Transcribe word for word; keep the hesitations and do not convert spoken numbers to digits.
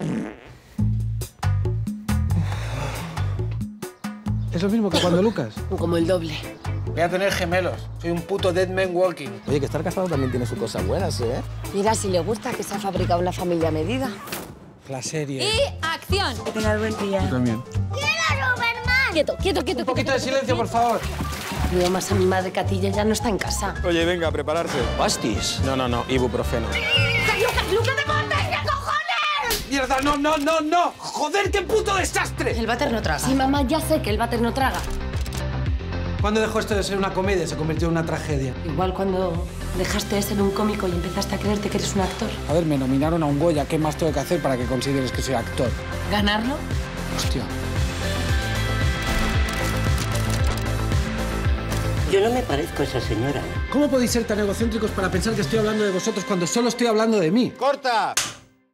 Es lo mismo que cuando Lucas. Como el doble. Voy a tener gemelos. Soy un puto dead man walking. Oye, que estar casado también tiene sus cosas buenas, ¿eh? Mira si le gusta que se ha fabricado una familia a medida. La serie. Y acción. Que tengas buen día. Tú también. ¡Quiero Superman! Quieto, quieto, quieto. Un poquito de silencio, por favor. Veo más a mi madre que a ti, ella ya no está en casa. Oye, venga, a prepararse. ¿Pastis? No, no, no, ibuprofeno. ¡Lucas, Lucas, te montes, qué cojones! ¡Mierda, no, no, no, no! ¡Joder, qué puto desastre! El váter no traga. Sí, mamá, ya sé que el váter no traga. ¿Cuándo dejó esto de ser una comedia y se convirtió en una tragedia? Igual cuando dejaste de ser un cómico y empezaste a creerte que eres un actor. A ver, me nominaron a un Goya. ¿Qué más tengo que hacer para que consideres que soy actor? ¿Ganarlo? Hostia. Yo no me parezco a esa señora. ¿Cómo podéis ser tan egocéntricos para pensar que estoy hablando de vosotros cuando solo estoy hablando de mí? ¡Corta!